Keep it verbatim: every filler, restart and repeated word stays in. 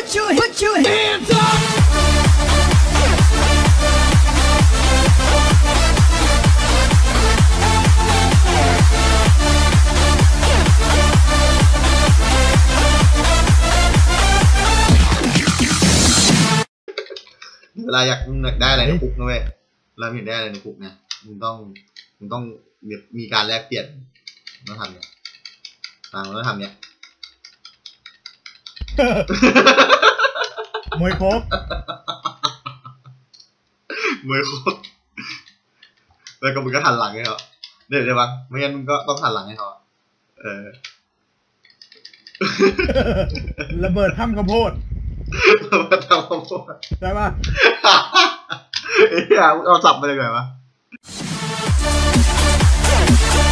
Put your put your hands up. เวลาอยากได้อะไรในคุกนะเว้ยเราอยากได้อะไรในคุกนะมึงต้องมึงต้องมีการแลกเปลี่ยนต้องทำเนี่ยตามต้องทำเนี่ยมวยโคกมวยโคกแล้วก็มึงก็หันหลังให้เขาเดี๋ยวเดี๋ยวบังไม่งั้นมึงก็ต้องหันหลังให้เขาเออระเบิดถ้ำข้าวโพดระเบิดถ้ำข้าวโพดใช่ป่ะเอ้ยเอาสับไปเลยไงวะ